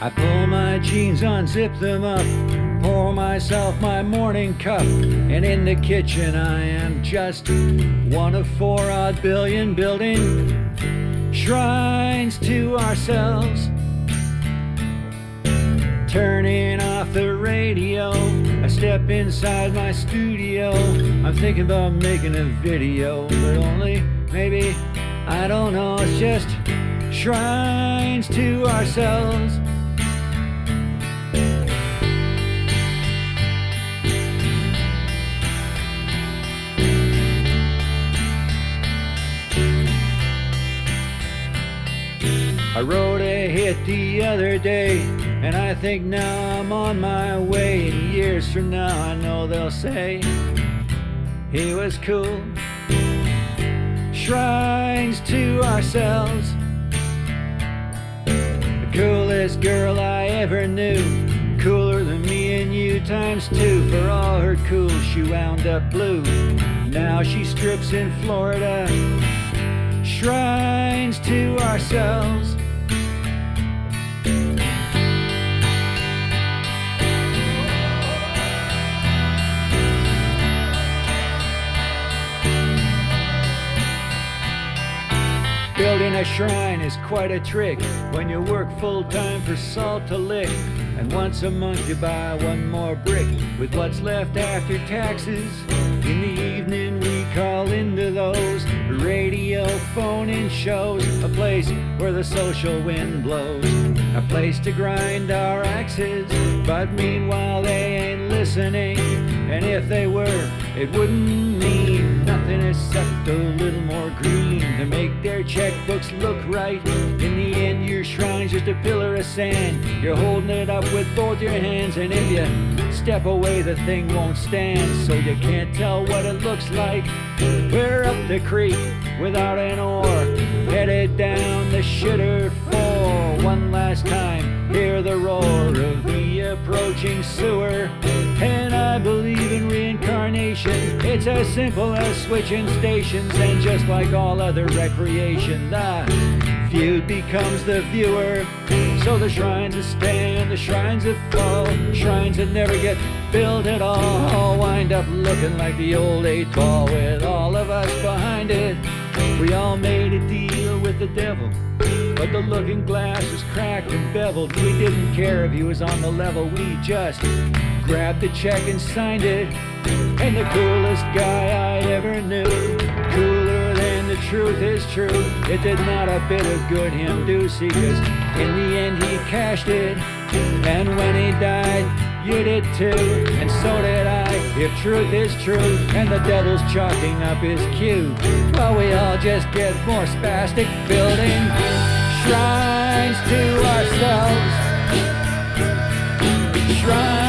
I pull my jeans, unzip them up, pour myself my morning cup, and in the kitchen I am just one of 4 odd billion building shrines to ourselves. Turning off the radio, I step inside my studio. I'm thinking about making a video, but only maybe, I don't know, it's just shrines to ourselves. I wrote a hit the other day, and I think now I'm on my way. And years from now I know they'll say he was cool. Shrines to ourselves. The coolest girl I ever knew, cooler than me and you ×2. For all her cool she wound up blue. Now she strips in Florida. Shrines to ourselves. Building a shrine is quite a trick when you work full-time for salt to lick. And once a month you buy one more brick with what's left after taxes. In the evening we call into those radio phone-in shows, a place where the social wind blows, a place to grind our axes. But meanwhile they ain't listening, and if they were, it wouldn't mean nothing except a little more green to make their checkbooks look right. In the end your shrine's just a pillar of sand. You're holding it up with both your hands, and if you step away the thing won't stand, so you can't tell what it looks like. We're up the creek without an oar, headed down the shitter for one last time. Hear the roar of the approaching sewer, and I believe in reincarnation. It's as simple as switching stations, and just like all other recreation, the viewed becomes the viewer. So the shrines that stand, the shrines that fall, shrines that never get built at all wind up looking like the old 8 ball with all of us behind it. We all made a deal with the devil, but the looking glass was cracked and beveled. We didn't care if he was on the level, we just grabbed the check and signed it. And the coolest guy I ever knew, cooler than the truth is true, it did not a bit of good him do, see, 'cause in the end he cashed it. And when he died, you did too, and so did I, if truth is true, and the devil's chalking up his cue. Well, we all just get more spastic, building shrines to ourselves. Shrines